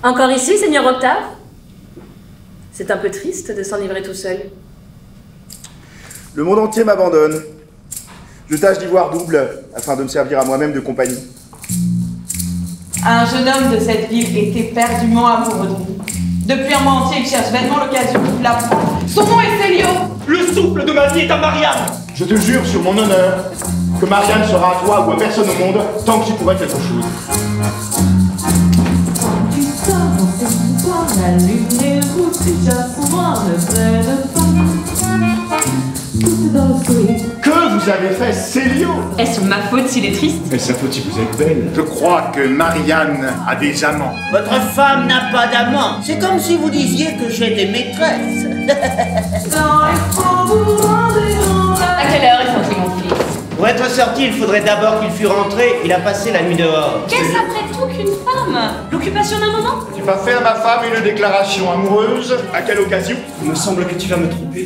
Encore ici, Seigneur Octave? C'est un peu triste de s'en livrer tout seul. Le monde entier m'abandonne. Je tâche d'y voir double, afin de me servir à moi-même de compagnie. Un jeune homme de cette ville était éperdument amoureux de vous. Depuis un mois entier, il cherche vainement l'occasion de vous l'apprendre. Son nom est Célio. Le souffle de ma vie est à Marianne. Je te jure sur mon honneur que Marianne sera à toi ou à personne au monde tant que j'y pourrai quelque chose. Tu sors dans cette bois, la lumière rouge déjà souvent ne prenne pas. Tout dans le sourire. Que vous avez fait, Célio? Est-ce ma faute s'il est triste? Mais sa faute si vous êtes belle. Je crois que Marianne a des amants. Votre femme n'a pas d'amant. C'est comme si vous disiez que j'ai des maîtresses. Dans les faubourgs des grands À quelle heure est sorti mon fils? Pour être sorti, il faudrait d'abord qu'il fût rentré. Il a passé la nuit dehors. Qu'est-ce après tout qu'une femme? L'occupation d'un moment? Tu vas faire à ma femme une déclaration amoureuse. À quelle occasion? Il me semble que tu vas me tromper.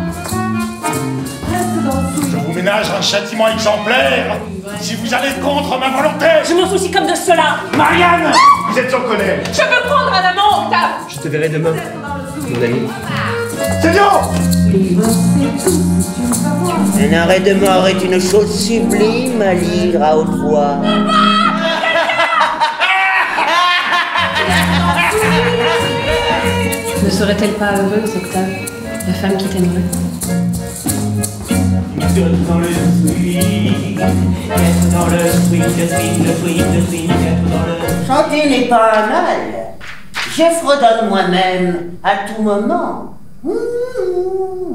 Je vous ménage un châtiment exemplaire si vous allez contre ma volonté. Je m'en soucie comme de cela. Marianne, vous êtes sans colère. Je veux prendre un amant, Octave. Je te verrai demain, mon ami. Célio! Un arrêt de mort est une chose sublime à lire à haute voix. Ne serait-elle pas heureuse, Octave, la femme qui t'aimerait? Dans le swing, être dans le swing, le swing, le swing, le swing, être dans le... Chanter n'est pas un mal. Je fredonne moi-même à tout moment.